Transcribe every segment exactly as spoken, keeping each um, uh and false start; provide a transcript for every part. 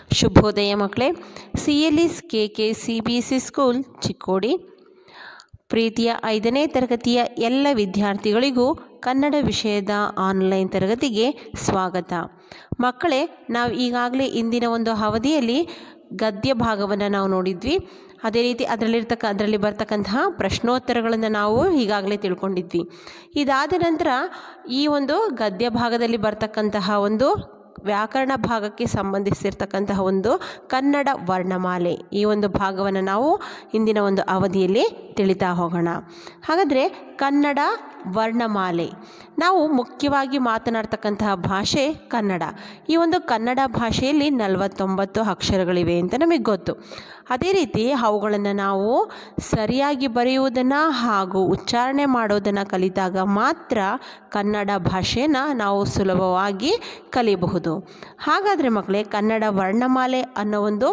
ಶುಭೋದಯ ಮಕ್ಕಳೇ. C L E's K K C B S C school Chikodi ಪ್ರೀತಿಯ ಐದನೇ ತರಗತಿಯ ಎಲ್ಲ ವಿದ್ಯಾರ್ಥಿಗಳಿಗೂ ಕನ್ನಡ ವಿಷಯದ ಆನ್ಲೈನ್ ತರಗತಿಗೆ ಸ್ವಾಗತ. ಮಕ್ಕಳೇ, ನಾವು ಈಗಾಗಲೇ ಇಂದಿನ ಒಂದು ಅವಧಿಯಲ್ಲಿ ಗದ್ಯ ಭಾಗವನ್ನು ನಾವು ನೋಡಿದ್ವಿ. ಅದೇ ರೀತಿ ಅದರಲ್ಲಿರ್ತಕ್ಕ ಅದರಲ್ಲಿ ಬರ್ತಕ್ಕಂತಹ ಪ್ರಶ್ನೋತ್ತರಗಳನ್ನು ನಾವು ಈಗಾಗಲೇ ತಿಳ್ಕೊಂಡಿದ್ವಿ. ಇದಾದ ನಂತರ ಈ ಒಂದು ಗದ್ಯ ಭಾಗದಲ್ಲಿ ಬರ್ತಕ್ಕಂತಹ ಒಂದು ವ್ಯಾಕರಣ ಭಾಗಕ್ಕೆ ಸಂಬಂಧಿಸಿರ್ತಕ್ಕಂತಹ ಒಂದು ಕನ್ನಡ ವರ್ಣಮಾಲೆ, ಈ ಒಂದು ಭಾಗವನ್ನು ನಾವು ಇಂದಿನ ಒಂದು ಅವಧಿಯಲ್ಲಿ ತಿಳಿತಾ ಹೋಗೋಣ. ಹಾಗಾದರೆ ಕನ್ನಡ ವರ್ಣಮಾಲೆ, ನಾವು ಮುಖ್ಯವಾಗಿ ಮಾತನಾಡ್ತಕ್ಕಂತಹ ಭಾಷೆ ಕನ್ನಡ. ಈ ಒಂದು ಕನ್ನಡ ಭಾಷೆಯಲ್ಲಿ ನಲವತ್ತೊಂಬತ್ತು ಅಕ್ಷರಗಳಿವೆ ಅಂತ ನಮಗೆ ಗೊತ್ತು. ಅದೇ ರೀತಿ ಅವುಗಳನ್ನು ನಾವು ಸರಿಯಾಗಿ ಬರೆಯುವುದನ್ನು ಹಾಗೂ ಉಚ್ಚಾರಣೆ ಮಾಡೋದನ್ನು ಕಲಿತಾಗ ಮಾತ್ರ ಕನ್ನಡ ಭಾಷೆಯನ್ನು ನಾವು ಸುಲಭವಾಗಿ ಕಲಿಯಬಹುದು. ಹಾಗಾದರೆ ಮಕ್ಕಳೇ, ಕನ್ನಡ ವರ್ಣಮಾಲೆ ಅನ್ನೋ ಒಂದು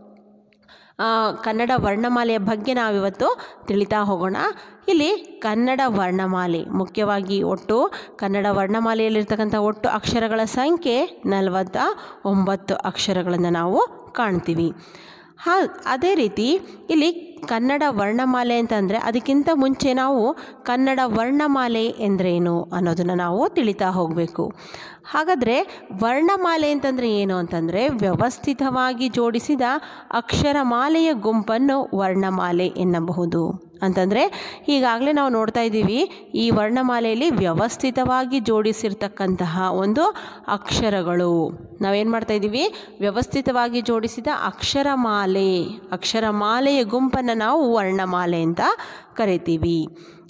ಕನ್ನಡ ವರ್ಣಮಾಲೆಯ ಬಗ್ಗೆ ನಾವಿವತ್ತು ತಿಳಿತಾ ಹೋಗೋಣ. ಇಲ್ಲಿ ಕನ್ನಡ ವರ್ಣಮಾಲೆ ಮುಖ್ಯವಾಗಿ ಒಟ್ಟು ಕನ್ನಡ ವರ್ಣಮಾಲೆಯಲ್ಲಿರ್ತಕ್ಕಂಥ ಒಟ್ಟು ಅಕ್ಷರಗಳ ಸಂಖ್ಯೆ ನಲವತ್ತ ಒಂಬತ್ತು ಅಕ್ಷರಗಳನ್ನು ನಾವು ಕಾಣ್ತೀವಿ. ಹಾ ಅದೇ ರೀತಿ ಇಲ್ಲಿ ಕನ್ನಡ ವರ್ಣಮಾಲೆ ಅಂತಂದರೆ ಅದಕ್ಕಿಂತ ಮುಂಚೆ ನಾವು ಕನ್ನಡ ವರ್ಣಮಾಲೆ ಎಂದರೇನು ಅನ್ನೋದನ್ನು ನಾವು ತಿಳಿತಾ ಹೋಗಬೇಕು. ಹಾಗಾದರೆ ವರ್ಣಮಾಲೆ ಅಂತಂದರೆ ಏನು ಅಂತಂದರೆ ವ್ಯವಸ್ಥಿತವಾಗಿ ಜೋಡಿಸಿದ ಅಕ್ಷರಮಾಲೆಯ ಗುಂಪನ್ನು ವರ್ಣಮಾಲೆ ಎನ್ನಬಹುದು. ಅಂತಂದರೆ ಈಗಾಗಲೇ ನಾವು ನೋಡ್ತಾ ಇದ್ದೀವಿ, ಈ ವರ್ಣಮಾಲೆಯಲ್ಲಿ ವ್ಯವಸ್ಥಿತವಾಗಿ ಜೋಡಿಸಿರ್ತಕ್ಕಂತಹ ಒಂದು ಅಕ್ಷರಗಳು, ನಾವೇನು ಮಾಡ್ತಾ ಇದ್ದೀವಿ, ವ್ಯವಸ್ಥಿತವಾಗಿ ಜೋಡಿಸಿದ ಅಕ್ಷರಮಾಲೆ ಅಕ್ಷರಮಾಲೆಯ ಗುಂಪನ್ನು ನಾವು ವರ್ಣಮಾಲೆ ಅಂತ ಕರಿತೀವಿ.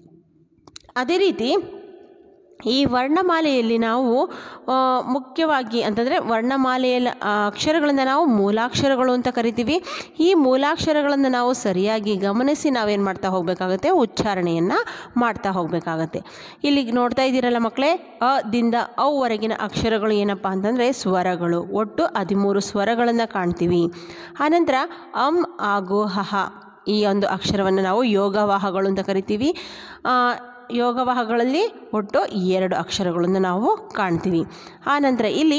ಅದೇ ರೀತಿ ಈ ವರ್ಣಮಾಲೆಯಲ್ಲಿ ನಾವು ಮುಖ್ಯವಾಗಿ ಅಂತಂದರೆ ವರ್ಣಮಾಲೆಯಲ್ಲಿ ಅಕ್ಷರಗಳನ್ನು ನಾವು ಮೂಲಾಕ್ಷರಗಳು ಅಂತ ಕರಿತೀವಿ. ಈ ಮೂಲಾಕ್ಷರಗಳನ್ನು ನಾವು ಸರಿಯಾಗಿ ಗಮನಿಸಿ ನಾವೇನು ಮಾಡ್ತಾ ಹೋಗಬೇಕಾಗತ್ತೆ, ಉಚ್ಚಾರಣೆಯನ್ನು ಮಾಡ್ತಾ ಹೋಗಬೇಕಾಗತ್ತೆ. ಇಲ್ಲಿ ನೋಡ್ತಾ ಇದ್ದೀರಲ್ಲ ಮಕ್ಕಳೇ, ಅ ದಿಂದ ಅವರೆಗಿನ ಅಕ್ಷರಗಳು ಏನಪ್ಪ ಅಂತಂದರೆ ಸ್ವರಗಳು. ಒಟ್ಟು ಹದಿಮೂರು ಸ್ವರಗಳನ್ನು ಕಾಣ್ತೀವಿ. ಆನಂತರ ಅಂ ಹಾಗೂ ಹಹ, ಈ ಒಂದು ಅಕ್ಷರವನ್ನು ನಾವು ಯೋಗವಾಹಗಳು ಅಂತ ಕರಿತೀವಿ. ಯೋಗವಾಹಗಳಲ್ಲಿ ಒಟ್ಟು ಎರಡು ಅಕ್ಷರಗಳನ್ನು ನಾವು ಕಾಣ್ತೀವಿ. ಆನಂತರ ಇಲ್ಲಿ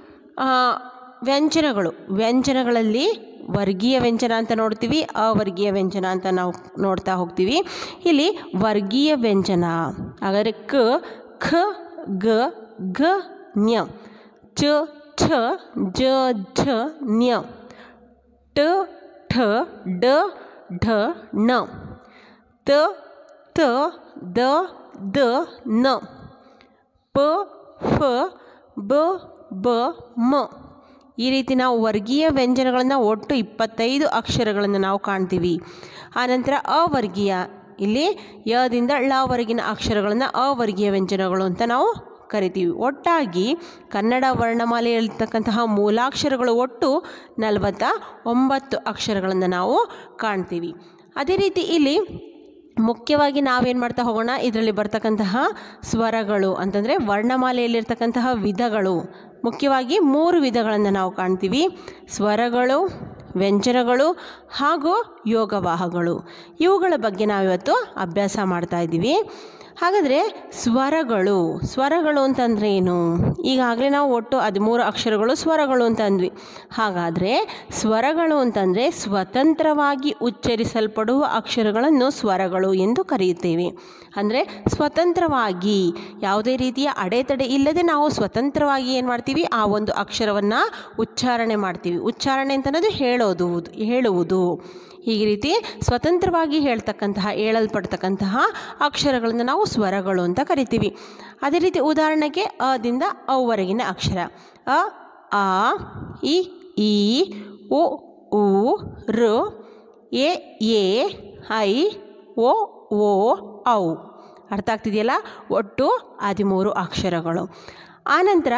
ವ್ಯಂಜನಗಳು, ವ್ಯಂಜನಗಳಲ್ಲಿ ವರ್ಗೀಯ ವ್ಯಂಜನ ಅಂತ ನೋಡ್ತೀವಿ, ಅವರ್ಗೀಯ ವ್ಯಂಜನ ಅಂತ ನಾವು ನೋಡ್ತಾ ಹೋಗ್ತೀವಿ. ಇಲ್ಲಿ ವರ್ಗೀಯ ವ್ಯಂಜನ ಹಾಗಾದರೆ ಕ, ಖ, ಗ, ಘ, ಞ, ಚ, ಛ, ಜ, ಝ, ಞ, ಟ, ಠ, ಡ, ಢ, ಣ, ತ, ತ, ದ, ದ, ನ, ಪ, ಫ, ಬ, ಬ, ಮ. ಈ ರೀತಿ ನಾವು ವರ್ಗೀಯ ವ್ಯಂಜನಗಳನ್ನು ಒಟ್ಟು ಇಪ್ಪತ್ತೈದು ಅಕ್ಷರಗಳನ್ನು ನಾವು ಕಾಣ್ತೀವಿ. ಆನಂತರ ಅವರ್ಗೀಯ, ಇಲ್ಲಿ ಯದಿಂದ ಳವರೆಗಿನ ಅಕ್ಷರಗಳನ್ನು ಅವರ್ಗೀಯ ವ್ಯಂಜನಗಳು ಅಂತ ನಾವು ಕರಿತೀವಿ. ಒಟ್ಟಾಗಿ ಕನ್ನಡ ವರ್ಣಮಾಲೆಯಲ್ಲಿರ್ತಕ್ಕಂತಹ ಮೂಲಾಕ್ಷರಗಳು ಒಟ್ಟು ನಲವತ್ತ ಒಂಬತ್ತು ಅಕ್ಷರಗಳನ್ನು ನಾವು ಕಾಣ್ತೀವಿ. ಅದೇ ರೀತಿ ಇಲ್ಲಿ ಮುಖ್ಯವಾಗಿ ನಾವೇನು ಮಾಡ್ತಾ ಹೋಗೋಣ, ಇದರಲ್ಲಿ ಬರ್ತಕ್ಕಂತಹ ಸ್ವರಗಳು ಅಂತಂದರೆ ವರ್ಣಮಾಲೆಯಲ್ಲಿರ್ತಕ್ಕಂತಹ ವಿಧಗಳು, ಮುಖ್ಯವಾಗಿ ಮೂರು ವಿಧಗಳನ್ನು ನಾವು ಕಾಣ್ತೀವಿ. ಸ್ವರಗಳು, ವ್ಯಂಜನಗಳು ಹಾಗೂ ಯೋಗವಾಹಗಳು. ಇವುಗಳ ಬಗ್ಗೆ ನಾವಿವತ್ತು ಅಭ್ಯಾಸ ಮಾಡ್ತಾ ಇದ್ದೀವಿ. ಹಾಗಾದರೆ ಸ್ವರಗಳು, ಸ್ವರಗಳು ಅಂತಂದರೆ ಏನು? ಈಗಾಗಲೇ ನಾವು ಒಟ್ಟು ಹದಿಮೂರು ಅಕ್ಷರಗಳು ಸ್ವರಗಳು ಅಂತ ಅಂದ್ವಿ. ಹಾಗಾದರೆ ಸ್ವರಗಳು ಅಂತಂದರೆ ಸ್ವತಂತ್ರವಾಗಿ ಉಚ್ಚರಿಸಲ್ಪಡುವ ಅಕ್ಷರಗಳನ್ನು ಸ್ವರಗಳು ಎಂದು ಕರೆಯುತ್ತೇವೆ. ಅಂದರೆ ಸ್ವತಂತ್ರವಾಗಿ ಯಾವುದೇ ರೀತಿಯ ಅಡೆತಡೆ ಇಲ್ಲದೆ ನಾವು ಸ್ವತಂತ್ರವಾಗಿ ಏನು ಮಾಡ್ತೀವಿ, ಆ ಒಂದು ಅಕ್ಷರವನ್ನು ಉಚ್ಚಾರಣೆ ಮಾಡ್ತೀವಿ. ಉಚ್ಚಾರಣೆ ಅಂತನ್ನೋದು ಹೇಳೋದು, ಹೇಳುವುದು. ಈ ರೀತಿ ಸ್ವತಂತ್ರವಾಗಿ ಹೇಳ್ತಕ್ಕಂತಹ ಹೇಳಲ್ಪಡ್ತಕ್ಕಂತಹ ಅಕ್ಷರಗಳನ್ನು ನಾವು ಸ್ವರಗಳು ಅಂತ ಕರಿತೀವಿ. ಅದೇ ರೀತಿ ಉದಾಹರಣೆಗೆ ಅದಿಂದ ಅವರೆಗಿನ ಅಕ್ಷರ ಅ, ಆ, ಇ, ಈ, ಉ, ಊ, ಋ, ಎ, ಎ, ಐ, ಓ, ಓ, ಔ. ಅರ್ಥ ಆಗ್ತಿದೆಯಲ್ಲ? ಒಟ್ಟು ಹದಿಮೂರು ಅಕ್ಷರಗಳು. ಆನಂತರ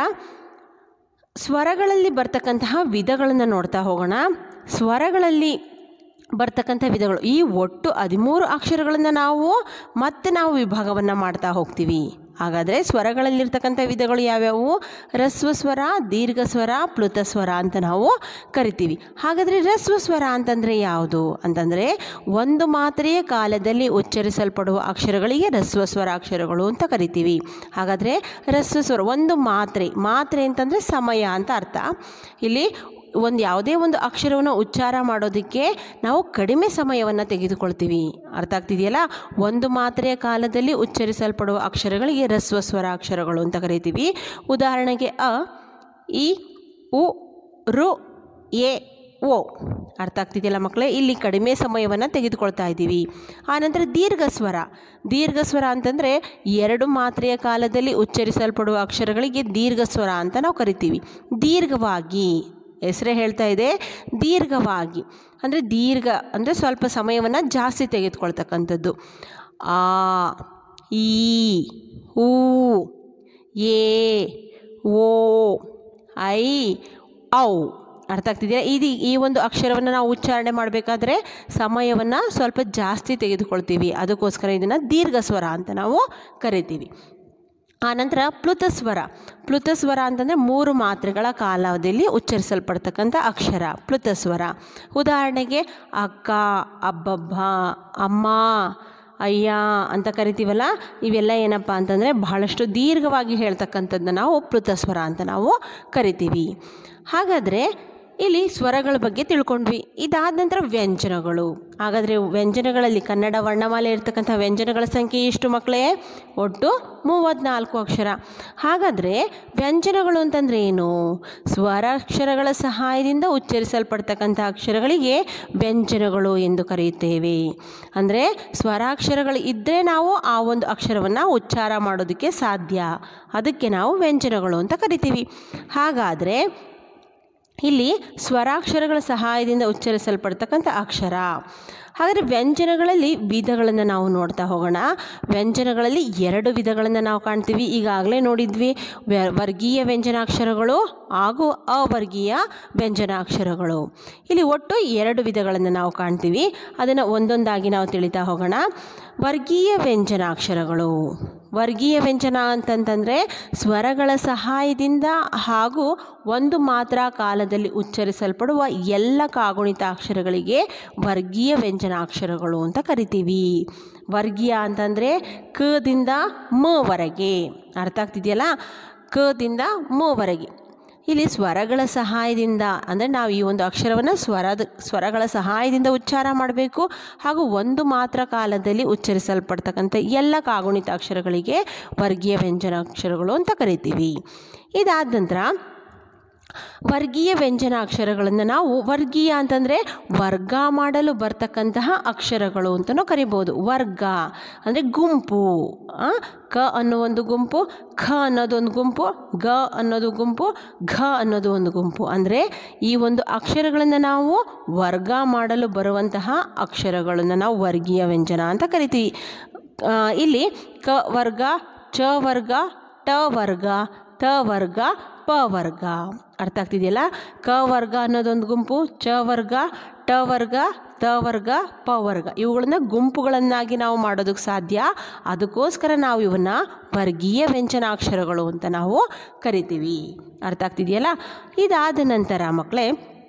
ಸ್ವರಗಳಲ್ಲಿ ಬರ್ತಕ್ಕಂತಹ ವಿಧಗಳನ್ನು ನೋಡ್ತಾ ಹೋಗೋಣ. ಸ್ವರಗಳಲ್ಲಿ ಬರ್ತಕ್ಕಂಥ ವಿಧಗಳು, ಈ ಒಟ್ಟು ಹದಿಮೂರು ಅಕ್ಷರಗಳನ್ನು ನಾವು ಮತ್ತೆ ನಾವು ವಿಭಾಗವನ್ನು ಮಾಡ್ತಾ ಹೋಗ್ತೀವಿ. ಹಾಗಾದರೆ ಸ್ವರಗಳಲ್ಲಿರ್ತಕ್ಕಂಥ ವಿಧಗಳು ಯಾವ್ಯಾವು? ಹ್ರಸ್ವ ಸ್ವರ, ದೀರ್ಘ ಸ್ವರ, ಪ್ಲುತ ಸ್ವರ ಅಂತ ನಾವು ಕರಿತೀವಿ. ಹಾಗಾದರೆ ಹ್ರಸ್ವ ಸ್ವರ ಅಂತಂದರೆ ಯಾವುದು ಅಂತಂದರೆ ಒಂದು ಮಾತ್ರೆಯ ಕಾಲದಲ್ಲಿ ಉಚ್ಚರಿಸಲ್ಪಡುವ ಅಕ್ಷರಗಳಿಗೆ ಹ್ರಸ್ವ ಸ್ವರ ಅಕ್ಷರಗಳು ಅಂತ ಕರಿತೀವಿ. ಹಾಗಾದರೆ ಹ್ರಸ್ವ ಸ್ವರ ಒಂದು ಮಾತ್ರೆ, ಮಾತ್ರೆ ಅಂತಂದರೆ ಸಮಯ ಅಂತ ಅರ್ಥ. ಇಲ್ಲಿ ಒಂದು ಯಾವುದೇ ಒಂದು ಅಕ್ಷರವನ್ನು ಉಚ್ಚಾರ ಮಾಡೋದಕ್ಕೆ ನಾವು ಕಡಿಮೆ ಸಮಯವನ್ನು ತೆಗೆದುಕೊಳ್ತೀವಿ. ಅರ್ಥ ಆಗ್ತಿದೆಯಲ್ಲ? ಒಂದು ಮಾತ್ರೆಯ ಕಾಲದಲ್ಲಿ ಉಚ್ಚರಿಸಲ್ಪಡುವ ಅಕ್ಷರಗಳಿಗೆ ಹ್ರಸ್ವ ಸ್ವರಾಕ್ಷರಗಳು ಅಂತ ಕರಿತೀವಿ. ಉದಾಹರಣೆಗೆ ಅ, ಇ, ಉ, ರು, ಎ, ಓ. ಅರ್ಥ ಆಗ್ತಿದೆಯಲ್ಲ ಮಕ್ಕಳೇ? ಇಲ್ಲಿ ಕಡಿಮೆ ಸಮಯವನ್ನು ತೆಗೆದುಕೊಳ್ತಾ ಇದ್ದೀವಿ. ಆನಂತರ ದೀರ್ಘ ಸ್ವರ. ದೀರ್ಘ ಸ್ವರ ಅಂತಂದರೆ ಎರಡು ಮಾತ್ರೆಯ ಕಾಲದಲ್ಲಿ ಉಚ್ಚರಿಸಲ್ಪಡುವ ಅಕ್ಷರಗಳಿಗೆ ದೀರ್ಘ ಸ್ವರ ಅಂತ ನಾವು ಕರಿತೀವಿ. ದೀರ್ಘವಾಗಿ, ಹೆಸರೇ ಹೇಳ್ತಾ ಇದೆ, ದೀರ್ಘವಾಗಿ ಅಂದರೆ ದೀರ್ಘ ಅಂದರೆ ಸ್ವಲ್ಪ ಸಮಯವನ್ನು ಜಾಸ್ತಿ ತೆಗೆದುಕೊಳ್ತಕ್ಕಂಥದ್ದು. ಆ, ಈ, ಊ, ಏ, ಓ, ಐ, ಔ. ಅರ್ಥ ಆಗ್ತಿದೆಯಾ? ಇದು ಈ ಒಂದು ಅಕ್ಷರವನ್ನು ನಾವು ಉಚ್ಚಾರಣೆ ಮಾಡಬೇಕಾದ್ರೆ ಸಮಯವನ್ನು ಸ್ವಲ್ಪ ಜಾಸ್ತಿ ತೆಗೆದುಕೊಳ್ತೀವಿ. ಅದಕ್ಕೋಸ್ಕರ ಇದನ್ನು ದೀರ್ಘ ಸ್ವರ ಅಂತ ನಾವು ಕರಿತೀವಿ. ಆನಂತರ ಪ್ಲುತ ಸ್ವರ. ಪ್ಲುತ ಸ್ವರ ಅಂತಂದರೆ ಮೂರು ಮಾತ್ರೆಗಳ ಕಾಲಾವಧಿಯಲ್ಲಿ ಉಚ್ಚರಿಸಲ್ಪಡ್ತಕ್ಕಂಥ ಅಕ್ಷರ ಪ್ಲುತ ಸ್ವರ. ಉದಾಹರಣೆಗೆ ಅಕ್ಕ, ಅಬ್ಬಬ್ಬ, ಅಮ್ಮ, ಅಯ್ಯ ಅಂತ ಕರಿತೀವಲ್ಲ, ಇವೆಲ್ಲ ಏನಪ್ಪ ಅಂತಂದರೆ ಬಹಳಷ್ಟು ದೀರ್ಘವಾಗಿ ಹೇಳ್ತಕ್ಕಂಥದ್ದನ್ನ ನಾವು ಪ್ಲುತ ಸ್ವರ ಅಂತ ನಾವು ಕರಿತೀವಿ. ಹಾಗಾದರೆ ಇಲ್ಲಿ ಸ್ವರಗಳ ಬಗ್ಗೆ ತಿಳ್ಕೊಂಡ್ವಿ. ಇದಾದ ನಂತರ ವ್ಯಂಜನಗಳು. ಹಾಗಾದರೆ ವ್ಯಂಜನಗಳಲ್ಲಿ ಕನ್ನಡ ವರ್ಣಮಾಲೆ ಇರ್ತಕ್ಕಂಥ ವ್ಯಂಜನಗಳ ಸಂಖ್ಯೆ ಎಷ್ಟು ಮಕ್ಕಳೇ? ಒಟ್ಟು ಮೂವತ್ತ್ನಾಲ್ಕು ಅಕ್ಷರ. ಹಾಗಾದರೆ ವ್ಯಂಜನಗಳು ಅಂತಂದರೆ ಏನು? ಸ್ವರಾಕ್ಷರಗಳ ಸಹಾಯದಿಂದ ಉಚ್ಚರಿಸಲ್ಪಡ್ತಕ್ಕಂಥ ಅಕ್ಷರಗಳಿಗೆ ವ್ಯಂಜನಗಳು ಎಂದು ಕರೆಯುತ್ತೇವೆ. ಅಂದರೆ ಸ್ವರಾಕ್ಷರಗಳು ಇದ್ದರೆ ನಾವು ಆ ಒಂದು ಅಕ್ಷರವನ್ನು ಉಚ್ಚಾರ ಮಾಡೋದಕ್ಕೆ ಸಾಧ್ಯ. ಅದಕ್ಕೆ ನಾವು ವ್ಯಂಜನಗಳು ಅಂತ ಕರಿತೀವಿ. ಹಾಗಾದರೆ ಇಲ್ಲಿ ಸ್ವರಾಕ್ಷರಗಳ ಸಹಾಯದಿಂದ ಉಚ್ಚರಿಸಲ್ಪಡ್ತಕ್ಕಂಥ ಅಕ್ಷರ. ಹಾಗಾದರೆ ವ್ಯಂಜನಗಳಲ್ಲಿ ವಿಧಗಳನ್ನು ನಾವು ನೋಡ್ತಾ ಹೋಗೋಣ. ವ್ಯಂಜನಗಳಲ್ಲಿ ಎರಡು ವಿಧಗಳನ್ನು ನಾವು ಕಾಣ್ತೀವಿ. ಈಗಾಗಲೇ ನೋಡಿದ್ವಿ, ವರ್ಗೀಯ ವ್ಯಂಜನಾಕ್ಷರಗಳು ಹಾಗೂ ಅವರ್ಗೀಯ ವ್ಯಂಜನಾಕ್ಷರಗಳು. ಇಲ್ಲಿ ಒಟ್ಟು ಎರಡು ವಿಧಗಳನ್ನು ನಾವು ಕಾಣ್ತೀವಿ. ಅದನ್ನು ಒಂದೊಂದಾಗಿ ನಾವು ತಿಳಿತಾ ಹೋಗೋಣ. ವರ್ಗೀಯ ವ್ಯಂಜನಾಕ್ಷರಗಳು. ವರ್ಗೀಯ ವ್ಯಂಜನ ಅಂತಂತಂದರೆ ಸ್ವರಗಳ ಸಹಾಯದಿಂದ ಹಾಗೂ ಒಂದು ಮಾತ್ರ ಕಾಲದಲ್ಲಿ ಉಚ್ಚರಿಸಲ್ಪಡುವ ಎಲ್ಲ ಕಾಗುಣಿತ ಅಕ್ಷರಗಳಿಗೆ ವರ್ಗೀಯ ವ್ಯಂಜನಾಕ್ಷರಗಳು ಅಂತ ಕರಿತೀವಿ. ವರ್ಗೀಯ ಅಂತಂದರೆ ಕ ದಿಂದ ಮ ವರೆಗೆ. ಅರ್ಥ ಆಗ್ತಿದೆಯಲ್ಲ? ಕ ದಿಂದ ಮ ವರೆಗೆ. ಇಲ್ಲಿ ಸ್ವರಗಳ ಸಹಾಯದಿಂದ ಅಂದರೆ ನಾವು ಈ ಒಂದು ಅಕ್ಷರವನ್ನು ಸ್ವರದ ಸ್ವರಗಳ ಸಹಾಯದಿಂದ ಉಚ್ಚಾರ ಮಾಡಬೇಕು ಹಾಗೂ ಒಂದು ಮಾತ್ರ ಕಾಲದಲ್ಲಿ ಉಚ್ಚರಿಸಲ್ಪಡ್ತಕ್ಕಂಥ ಎಲ್ಲ ಕಾಗುಣಿತ ಅಕ್ಷರಗಳಿಗೆ ವರ್ಗೀಯ ವ್ಯಂಜನಾಕ್ಷರಗಳು ಅಂತ ಕರಿತೀವಿ. ಇದಾದ ನಂತರ ವರ್ಗೀಯ ವ್ಯಂಜನಾಕ್ಷರಗಳನ್ನು ನಾವು ವರ್ಗೀಯ ಅಂತಂದರೆ ವರ್ಗ ಮಾಡಲು ಬರ್ತಕ್ಕಂತಹ ಅಕ್ಷರಗಳು ಅಂತಲೂ ಕರಿಬೋದು. ವರ್ಗ ಅಂದರೆ ಗುಂಪು. ಕ ಅನ್ನೋ ಒಂದು ಗುಂಪು, ಖ ಅನ್ನೋದೊಂದು ಗುಂಪು, ಗ ಅನ್ನೋದು ಗುಂಪು, ಘ ಅನ್ನೋದು ಒಂದು ಗುಂಪು. ಅಂದರೆ ಈ ಒಂದು ಅಕ್ಷರಗಳನ್ನು ನಾವು ವರ್ಗ ಮಾಡಲು ಬರುವಂತಹ ಅಕ್ಷರಗಳನ್ನು ನಾವು ವರ್ಗೀಯ ವ್ಯಂಜನ ಅಂತ ಕರಿತೀವಿ. ಇಲ್ಲಿ ಕ ವರ್ಗ, ಚ ವರ್ಗ, ಟ ವರ್ಗ, ತ ವರ್ಗ, ಪ ವರ್ಗ. ಅರ್ಥ ಆಗ್ತಿದೆಯಲ್ಲ? ಕ ವರ್ಗ ಅನ್ನೋದೊಂದು ಗುಂಪು, ಚ ವರ್ಗ, ಟ ವರ್ಗ, ತ ವರ್ಗ, ಪ ವರ್ಗ. ಇವುಗಳನ್ನ ಗುಂಪುಗಳನ್ನಾಗಿ ನಾವು ಮಾಡೋದಕ್ಕೆ ಸಾಧ್ಯ. ಅದಕ್ಕೋಸ್ಕರ ನಾವು ಇವನ್ನ ವರ್ಗೀಯ ವ್ಯಂಜನಾಕ್ಷರಗಳು ಅಂತ ನಾವು ಕರಿತೀವಿ. ಅರ್ಥ ಆಗ್ತಿದೆಯಲ್ಲ? ಇದಾದ ನಂತರ ಮಕ್ಕಳೇ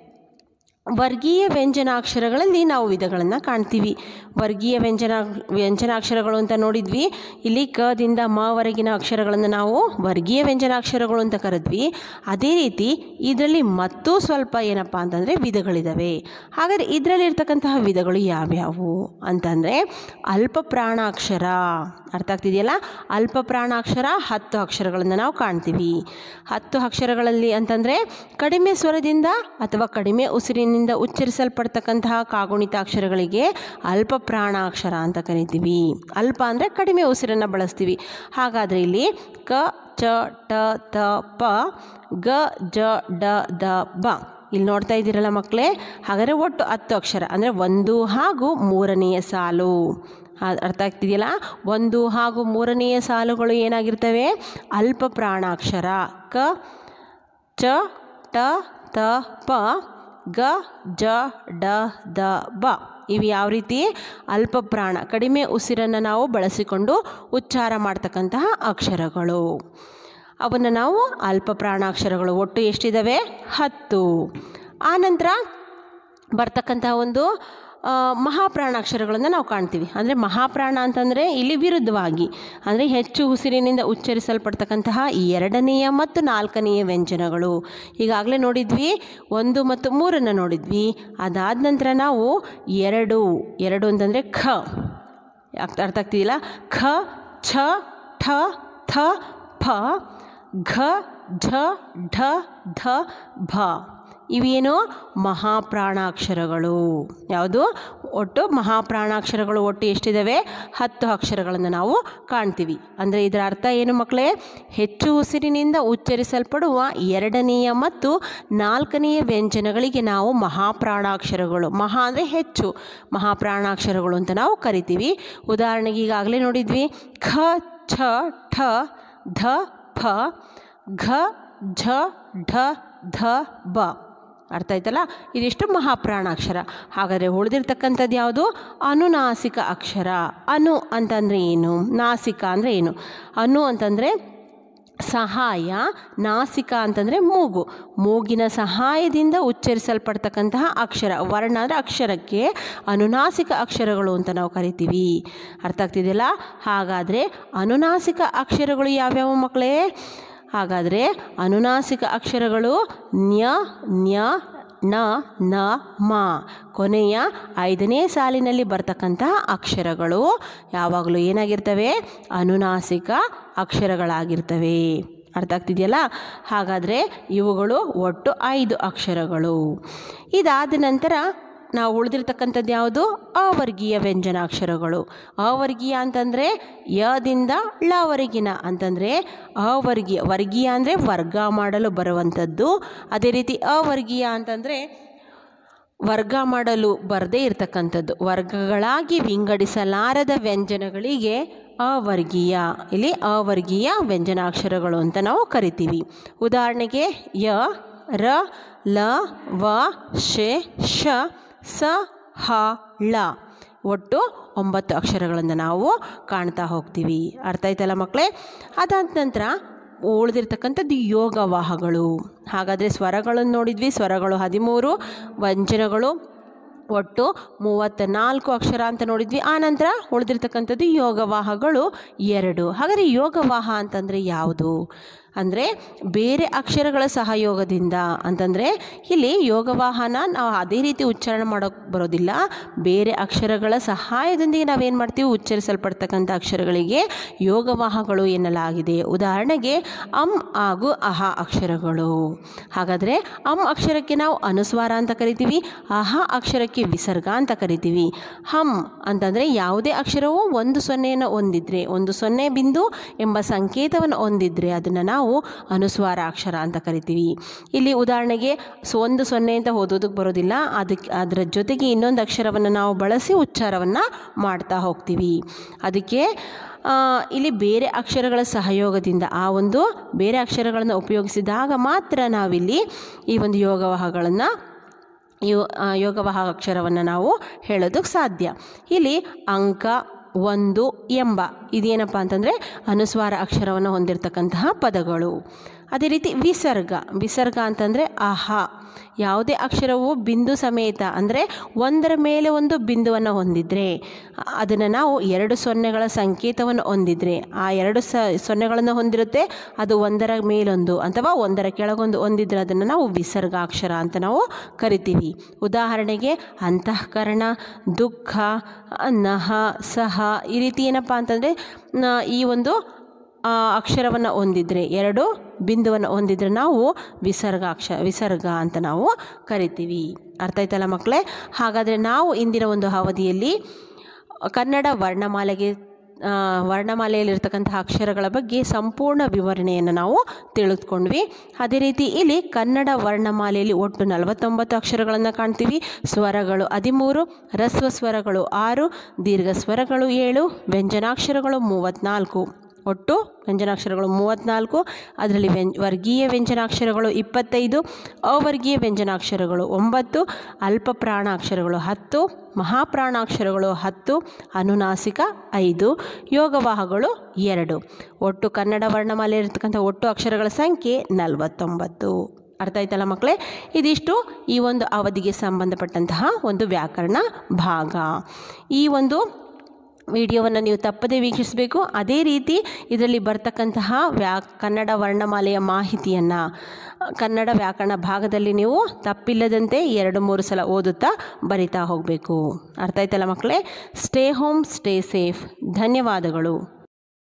ವರ್ಗೀಯ ವ್ಯಂಜನಾಕ್ಷರಗಳಲ್ಲಿ ನಾವು ವಿಧಗಳನ್ನು ಕಾಣ್ತೀವಿ. ವರ್ಗೀಯ ವ್ಯಂಜನ ವ್ಯಂಜನಾಕ್ಷರಗಳು ಅಂತ ನೋಡಿದ್ವಿ. ಇಲ್ಲಿ ಕ ದಿಂದ ಮ ವರೆಗಿನ ಅಕ್ಷರಗಳನ್ನು ನಾವು ವರ್ಗೀಯ ವ್ಯಂಜನಾಕ್ಷರಗಳು ಅಂತ ಕರೆದ್ವಿ. ಅದೇ ರೀತಿ ಇದರಲ್ಲಿ ಮತ್ತೂ ಸ್ವಲ್ಪ ಏನಪ್ಪ ಅಂತಂದರೆ ವಿಧಗಳಿದ್ದಾವೆ. ಹಾಗಾದರೆ ಇದರಲ್ಲಿರ್ತಕ್ಕಂತಹ ವಿಧಗಳು ಯಾವ್ಯಾವು ಅಂತಂದರೆ ಅಲ್ಪ ಪ್ರಾಣಾಕ್ಷರ. ಅರ್ಥ ಆಗ್ತಿದೆಯಲ್ಲ? ಅಲ್ಪ ಪ್ರಾಣಾಕ್ಷರ ಹತ್ತು ಅಕ್ಷರಗಳನ್ನು ನಾವು ಕಾಣ್ತೀವಿ. ಹತ್ತು ಅಕ್ಷರಗಳಲ್ಲಿ ಅಂತಂದರೆ ಕಡಿಮೆ ಸ್ವರದಿಂದ ಅಥವಾ ಕಡಿಮೆ ಉಸಿರಿನಿಂದ ಉಚ್ಚರಿಸಲ್ಪಡ್ತಕ್ಕಂತಹ ಕಾಗುಣಿತ ಅಕ್ಷರಗಳಿಗೆ ಅಲ್ಪ ಪ್ರಾಣಾಕ್ಷರ ಅಂತ ಕರಿತೀವಿ. ಅಲ್ಪ ಅಂದರೆ ಕಡಿಮೆ ಉಸಿರನ್ನು ಬಳಸ್ತೀವಿ. ಹಾಗಾದರೆ ಇಲ್ಲಿ ಕ, ಚ, ಟ, ತ, ಪ, ಗ, ಜ, ಡ, ದ, ಬ. ಇಲ್ಲಿ ನೋಡ್ತಾ ಇದ್ದೀರಲ್ಲ ಮಕ್ಕಳೇ? ಹಾಗಾದರೆ ಒಟ್ಟು ಹತ್ತು ಅಕ್ಷರ ಅಂದರೆ ಒಂದು ಹಾಗೂ ಮೂರನೆಯ ಸಾಲು. ಅರ್ಥ ಆಗ್ತಿದೆಯಲ್ಲ? ಒಂದು ಹಾಗೂ ಮೂರನೆಯ ಸಾಲುಗಳು ಏನಾಗಿರ್ತವೆ? ಅಲ್ಪ ಪ್ರಾಣಾಕ್ಷರ. ಕ, ಚ, ಟ, ತ, ಪ, ಗ, ಜ, ಡ, ದ, ಬ. ಇವು ಯಾವ ರೀತಿ? ಅಲ್ಪ ಪ್ರಾಣ, ಕಡಿಮೆ ಉಸಿರನ್ನು ನಾವು ಬಳಸಿಕೊಂಡು ಉಚ್ಚಾರ ಮಾಡ್ತಕ್ಕಂತಹ ಅಕ್ಷರಗಳು. ಅವನ್ನು ನಾವು ಅಲ್ಪ ಪ್ರಾಣಾಕ್ಷರಗಳು. ಒಟ್ಟು ಎಷ್ಟಿದ್ದಾವೆ? ಹತ್ತು. ಆನಂತರ ಬರ್ತಕ್ಕಂತಹ ಒಂದು ಮಹಾಪ್ರಾಣಾಕ್ಷರಗಳನ್ನು ನಾವು ಕಾಣ್ತೀವಿ. ಅಂದರೆ ಮಹಾಪ್ರಾಣ ಅಂತಂದರೆ ಇಲ್ಲಿ ವಿರುದ್ಧವಾಗಿ, ಅಂದರೆ ಹೆಚ್ಚು ಉಸಿರಿನಿಂದ ಉಚ್ಚರಿಸಲ್ಪಡ್ತಕ್ಕಂತಹ ಎರಡನೆಯ ಮತ್ತು ನಾಲ್ಕನೆಯ ವ್ಯಂಜನಗಳು. ಈಗಾಗಲೇ ನೋಡಿದ್ವಿ ಒಂದು ಮತ್ತು ಮೂರನ್ನು ನೋಡಿದ್ವಿ. ಅದಾದ ನಂತರ ನಾವು ಎರಡು ಎರಡು ಅಂತಂದರೆ ಖ, ಅರ್ಥ ಆಗ್ತಿದಿಲ್ಲ, ಖ ಛ ಠ ಥ ಫ ಘ ಝ ಢ ಧ ಭ ಇವೇನು ಮಹಾಪ್ರಾಣಾಕ್ಷರಗಳು. ಯಾವುದು? ಒಟ್ಟು ಮಹಾಪ್ರಾಣಾಕ್ಷರಗಳು ಒಟ್ಟು ಎಷ್ಟಿದ್ದಾವೆ? ಹತ್ತು ಅಕ್ಷರಗಳನ್ನು ನಾವು ಕಾಣ್ತೀವಿ. ಅಂದರೆ ಇದರ ಅರ್ಥ ಏನು ಮಕ್ಕಳೇ? ಹೆಚ್ಚು ಉಸಿರಿನಿಂದ ಉಚ್ಚರಿಸಲ್ಪಡುವ ಎರಡನೆಯ ಮತ್ತು ನಾಲ್ಕನೆಯ ವ್ಯಂಜನಗಳಿಗೆ ನಾವು ಮಹಾಪ್ರಾಣಾಕ್ಷರಗಳು, ಮಹಾ ಅಂದರೆ ಹೆಚ್ಚು, ಮಹಾಪ್ರಾಣಾಕ್ಷರಗಳು ಅಂತ ನಾವು ಕರಿತೀವಿ. ಉದಾಹರಣೆಗೆ ಈಗಾಗಲೇ ನೋಡಿದ್ವಿ ಖ ಛ ಠ ಧ ಫ ಘ ಝ ಢ ಧ ಬ. ಅರ್ಥ ಆಯ್ತಲ್ಲ? ಇದಿಷ್ಟು ಮಹಾಪ್ರಾಣಾಕ್ಷರ. ಹಾಗಾದರೆ ಉಳಿದಿರ್ತಕ್ಕಂಥದ್ದು ಯಾವುದು? ಅನುನಾಸಿಕ ಅಕ್ಷರ. ಅನು ಅಂತಂದರೆ ಏನು? ನಾಸಿಕ ಅಂದರೆ ಏನು? ಅನು ಅಂತಂದರೆ ಸಹಾಯ, ನಾಸಿಕ ಅಂತಂದರೆ ಮೂಗು. ಮೂಗಿನ ಸಹಾಯದಿಂದ ಉಚ್ಚರಿಸಲ್ಪಡ್ತಕ್ಕಂತಹ ಅಕ್ಷರ, ವರ್ಣ ಅಂದರೆ ಅಕ್ಷರಕ್ಕೆ ಅನುನಾಸಿಕ ಅಕ್ಷರಗಳು ಅಂತ ನಾವು ಕರಿತೀವಿ. ಅರ್ಥ ಆಗ್ತಿದೆಯಲ್ಲ? ಹಾಗಾದರೆ ಅನುನಾಸಿಕ ಅಕ್ಷರಗಳು ಯಾವ್ಯಾವ ಮಕ್ಕಳೇ? ಹಾಗಾದರೆ ಅನುನಾಸಿಕ ಅಕ್ಷರಗಳು ನ್ಯ ನ್ಯ ನ ನ ಮ, ಕೊನೆಯ ಐದನೇ ಸಾಲಿನಲ್ಲಿ ಬರ್ತಕ್ಕಂತಹ ಅಕ್ಷರಗಳು ಯಾವಾಗಲೂ ಏನಾಗಿರ್ತವೆ? ಅನುನಾಸಿಕ ಅಕ್ಷರಗಳಾಗಿರ್ತವೆ. ಅರ್ಥ ಆಗ್ತಿದೆಯಲ್ಲ? ಹಾಗಾದರೆ ಇವುಗಳು ಒಟ್ಟು ಐದು ಅಕ್ಷರಗಳು. ಇದಾದ ನಂತರ ನಾವು ಉಳಿದಿರ್ತಕ್ಕಂಥದ್ದು ಯಾವುದು? ಅವರ್ಗೀಯ ವ್ಯಂಜನಾಕ್ಷರಗಳು. ಅವರ್ಗೀಯ ಅಂತಂದರೆ ಯದಿಂದ ಲವರೆಗಿನ ಅಂತಂದರೆ ಅವರ್ಗೀಯ. ವರ್ಗೀಯ ಅಂದರೆ ವರ್ಗ ಮಾಡಲು ಬರುವಂಥದ್ದು. ಅದೇ ರೀತಿ ಅವರ್ಗೀಯ ಅಂತಂದರೆ ವರ್ಗ ಮಾಡಲು ಬರದೇ ಇರತಕ್ಕಂಥದ್ದು, ವರ್ಗಗಳಾಗಿ ವಿಂಗಡಿಸಲಾರದ ವ್ಯಂಜನಗಳಿಗೆ ಅವರ್ಗೀಯ, ಇಲ್ಲಿ ಅವರ್ಗೀಯ ವ್ಯಂಜನಾಕ್ಷರಗಳು ಅಂತ ನಾವು ಕರಿತೀವಿ. ಉದಾಹರಣೆಗೆ ಯ ರ ಲ ವ ಶೆ ಶ ಸ ಹ ಳ ಒಟ್ಟು ಒಂಬತ್ತು ಅಕ್ಷರಗಳನ್ನು ನಾವು ಕಾಣ್ತಾ ಹೋಗ್ತೀವಿ. ಅರ್ಥ ಆಯ್ತಲ್ಲ ಮಕ್ಕಳೇ? ಅದಾದ ನಂತರ ಉಳಿದಿರ್ತಕ್ಕಂಥದ್ದು ಯೋಗವಾಹಗಳು. ಹಾಗಾದರೆ ಸ್ವರಗಳನ್ನು ನೋಡಿದ್ವಿ. ಸ್ವರಗಳು ಹದಿಮೂರು, ವ್ಯಂಜನಗಳು ಒಟ್ಟು ಮೂವತ್ತ ನಾಲ್ಕು ಅಕ್ಷರ ಅಂತ ನೋಡಿದ್ವಿ. ಆನಂತರ ಉಳಿದಿರ್ತಕ್ಕಂಥದ್ದು ಯೋಗವಾಹಗಳು ಎರಡು. ಹಾಗಾದರೆ ಯೋಗವಾಹ ಅಂತಂದರೆ ಯಾವುದು? ಅಂದರೆ ಬೇರೆ ಅಕ್ಷರಗಳ ಸಹಯೋಗದಿಂದ ಅಂತಂದರೆ ಇಲ್ಲಿ ಯೋಗವಾಹನ ನಾವು ಅದೇ ರೀತಿ ಉಚ್ಚಾರಣೆ ಮಾಡೋಕ್ಕೆ ಬರೋದಿಲ್ಲ. ಬೇರೆ ಅಕ್ಷರಗಳ ಸಹಾಯದೊಂದಿಗೆ ನಾವೇನು ಮಾಡ್ತೀವಿ? ಉಚ್ಚರಿಸಲ್ಪಡ್ತಕ್ಕಂಥ ಅಕ್ಷರಗಳಿಗೆ ಯೋಗವಾಹಗಳು ಎನ್ನಲಾಗಿದೆ. ಉದಾಹರಣೆಗೆ ಅಂ ಹಾಗೂ ಅಹ ಅಕ್ಷರಗಳು. ಹಾಗಾದರೆ ಅಂ ಅಕ್ಷರಕ್ಕೆ ನಾವು ಅನುಸ್ವಾರ ಅಂತ ಕರಿತೀವಿ, ಅಹ ಅಕ್ಷರಕ್ಕೆ ವಿಸರ್ಗ ಅಂತ ಕರಿತೀವಿ. ಹಂ ಅಂತಂದರೆ ಯಾವುದೇ ಅಕ್ಷರವು ಒಂದು ಸೊನ್ನೆಯನ್ನು ಹೊಂದಿದ್ರೆ, ಒಂದು ಸೊನ್ನೆ ಬಿಂದು ಎಂಬ ಸಂಕೇತವನ್ನು ಹೊಂದಿದ್ರೆ ಅದನ್ನು ನಾವು ಅನುಸ್ವಾರ ಅಕ್ಷರ ಅಂತ ಕರಿತೀವಿ. ಇಲ್ಲಿ ಉದಾಹರಣೆಗೆ ಒಂದು ಸೊನ್ನೆ ಅಂತ ಓದೋದಕ್ಕೆ ಬರೋದಿಲ್ಲ, ಅದಕ್ಕೆ ಅದರ ಜೊತೆಗೆ ಇನ್ನೊಂದು ಅಕ್ಷರವನ್ನು ನಾವು ಬಳಸಿ ಉಚ್ಚಾರವನ್ನು ಮಾಡ್ತಾ ಹೋಗ್ತೀವಿ. ಅದಕ್ಕೆ ಇಲ್ಲಿ ಬೇರೆ ಅಕ್ಷರಗಳ ಸಹಯೋಗದಿಂದ ಆ ಒಂದು ಬೇರೆ ಅಕ್ಷರಗಳನ್ನು ಉಪಯೋಗಿಸಿದಾಗ ಮಾತ್ರ ನಾವಿಲ್ಲಿ ಈ ಒಂದು ಯೋಗವಾಹಗಳನ್ನು ಯೋ ಯೋಗವಾಹ ಅಕ್ಷರವನ್ನು ನಾವು ಹೇಳೋದಕ್ಕೆ ಸಾಧ್ಯ. ಇಲ್ಲಿ ಅಂಕ, ಒಂದು, ಎಂಬ ಇದೇನಪ್ಪ ಅಂತಂದರೆ ಅನುಸ್ವಾರ ಅಕ್ಷರವನ್ನು ಹೊಂದಿರತಕ್ಕಂತಹ ಪದಗಳು. ಅದೇ ರೀತಿ ವಿಸರ್ಗ. ವಿಸರ್ಗ ಅಂತಂದರೆ ಅಹ, ಯಾವುದೇ ಅಕ್ಷರವು ಬಿಂದು ಸಮೇತ ಅಂದರೆ ಒಂದರ ಮೇಲೆ ಒಂದು ಬಿಂದುವನ್ನು ಹೊಂದಿದ್ರೆ, ಅದನ್ನು ನಾವು ಎರಡು ಸೊನ್ನೆಗಳ ಸಂಕೇತವನ್ನು ಹೊಂದಿದ್ರೆ, ಆ ಎರಡು ಸ ಸೊನ್ನೆಗಳನ್ನು ಹೊಂದಿರುತ್ತೆ, ಅದು ಒಂದರ ಮೇಲೊಂದು ಅಥವಾ ಒಂದರ ಕೆಳಗೊಂದು ಹೊಂದಿದ್ರೆ ಅದನ್ನು ನಾವು ವಿಸರ್ಗಾಕ್ಷರ ಅಂತ ನಾವು ಕರಿತೀವಿ. ಉದಾಹರಣೆಗೆ ಅಂತಃಕರಣ, ದುಃಖ, ನಹ, ಸಹ ಈ ರೀತಿ ಏನಪ್ಪ ಅಂತಂದರೆ ಈ ಒಂದು ಅಕ್ಷರವನ್ನು ಹೊಂದಿದ್ರೆ, ಎರಡು ಬಿಂದುವನ್ನು ಹೊಂದಿದ್ರೆ ನಾವು ವಿಸರ್ಗಾಕ್ಷ ವಿಸರ್ಗ ಅಂತ ನಾವು ಕರಿತೀವಿ. ಅರ್ಥ ಆಯ್ತಲ್ಲ ಮಕ್ಕಳೇ? ಹಾಗಾದರೆ ನಾವು ಇಂದಿನ ಒಂದು ಅವಧಿಯಲ್ಲಿ ಕನ್ನಡ ವರ್ಣಮಾಲೆಗೆ ವರ್ಣಮಾಲೆಯಲ್ಲಿರ್ತಕ್ಕಂತಹ ಅಕ್ಷರಗಳ ಬಗ್ಗೆ ಸಂಪೂರ್ಣ ವಿವರಣೆಯನ್ನು ನಾವು ತಿಳಿದುಕೊಂಡ್ವಿ. ಅದೇ ರೀತಿ ಇಲ್ಲಿ ಕನ್ನಡ ವರ್ಣಮಾಲೆಯಲ್ಲಿ ಒಟ್ಟು ನಲವತ್ತೊಂಬತ್ತು ಅಕ್ಷರಗಳನ್ನು ಕಾಣ್ತೀವಿ. ಸ್ವರಗಳು ಹದಿಮೂರು, ಹ್ರಸ್ವ ಸ್ವರಗಳು ಆರು, ದೀರ್ಘ ಸ್ವರಗಳು ಏಳು, ವ್ಯಂಜನಾಕ್ಷರಗಳು ಮೂವತ್ತ್ನಾಲ್ಕು. ಒಟ್ಟು ವ್ಯಂಜನಾಕ್ಷರಗಳು ಮೂವತ್ತ್ನಾಲ್ಕು. ಅದರಲ್ಲಿ ವ್ಯಂಜ ವರ್ಗೀಯ ವ್ಯಂಜನಾಕ್ಷರಗಳು ಇಪ್ಪತ್ತೈದು, ಅವರ್ಗೀಯ ವ್ಯಂಜನಾಕ್ಷರಗಳು ಒಂಬತ್ತು, ಅಲ್ಪ ಪ್ರಾಣಾಕ್ಷರಗಳು ಹತ್ತು, ಮಹಾಪ್ರಾಣಾಕ್ಷರಗಳು ಹತ್ತು, ಅನುನಾಸಿಕ ಐದು, ಯೋಗವಾಹಗಳು ಎರಡು. ಒಟ್ಟು ಕನ್ನಡ ವರ್ಣಮಾಲೆ ಇರತಕ್ಕಂಥ ಒಟ್ಟು ಅಕ್ಷರಗಳ ಸಂಖ್ಯೆ ನಲವತ್ತೊಂಬತ್ತು. ಅರ್ಥ ಆಯ್ತಲ್ಲ ಮಕ್ಕಳೇ? ಇದಿಷ್ಟು ಈ ಒಂದು ಅವಧಿಗೆ ಸಂಬಂಧಪಟ್ಟಂತಹ ಒಂದು ವ್ಯಾಕರಣ ಭಾಗ. ಈ ಒಂದು ವಿಡಿಯೋವನ್ನು ನೀವು ತಪ್ಪದೇ ವೀಕ್ಷಿಸಬೇಕು. ಅದೇ ರೀತಿ ಇದರಲ್ಲಿ ಬರ್ತಕ್ಕಂತಹ ವ್ಯಾ ಕನ್ನಡ ವರ್ಣಮಾಲೆಯ ಮಾಹಿತಿಯನ್ನು ಕನ್ನಡ ವ್ಯಾಕರಣ ಭಾಗದಲ್ಲಿ ನೀವು ತಪ್ಪಿಲ್ಲದಂತೆ ಎರಡು ಮೂರು ಸಲ ಓದುತ್ತಾ ಬರಿತಾ ಹೋಗಬೇಕು. ಅರ್ಥ ಆಯ್ತಲ್ಲ ಮಕ್ಕಳೇ? Stay home, stay safe. ಧನ್ಯವಾದಗಳು.